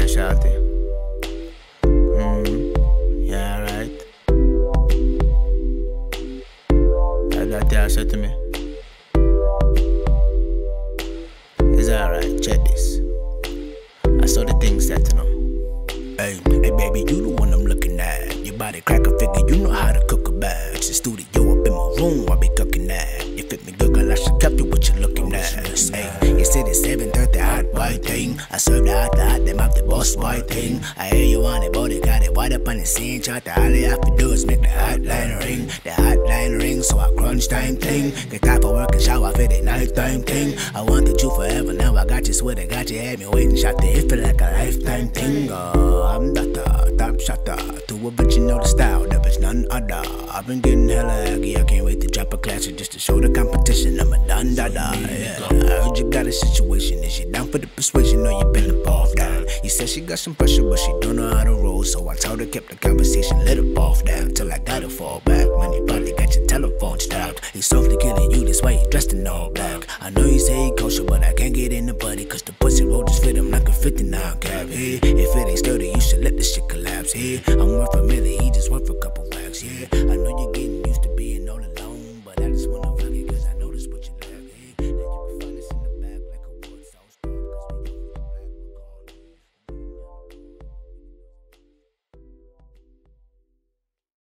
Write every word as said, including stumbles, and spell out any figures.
say, shawty? Mm, yeah, right. That's what you said to me. It's alright, check this. I saw the things that you know. Hey, hey baby, you the one I'm looking at. Your body crack a figure, you know how to cook a bag. The studio up in my room, I be cooking that. You fit me good, girl, I should kept you what you looking at. Hey, you said it's seven thirty, hot white thing. I serve the hot, the hot, them up the boss white thing. I hear you want it, body got it wide up on the scene chart. All you have to do is make the hotline ring. The hotline ring, so I crunch time thing. Get time for work and shower for the nighttime thing. I wanted you forever, now I got you, swear I got you, had me waiting, shot the it feel like a lifetime thing. Oh, I'm the top, top shotter. To a bitch, you know the style, there is none other. I've been getting hella aggy, I can't wait to drop a classic just to show the competition I'm a done dada. Yeah. I heard you got a situation, is you down for the persuasion or you been involved down? You said she got some pressure, but she don't know how to roll, so I told her kept the conversation, let her off down till I got her fall back. Man, you probably got your telephone stopped. He's softly killing you, this way he dressed in all black. I know you say he kosher, but I can't get in the buddy, cause the pussy roll just fit him like a fifty-nine cap. Hey, if it ain't sturdy, you should let this shit collapse. Hey, I'm worth a million, he just worth a couple racks. Yeah, I know you're getting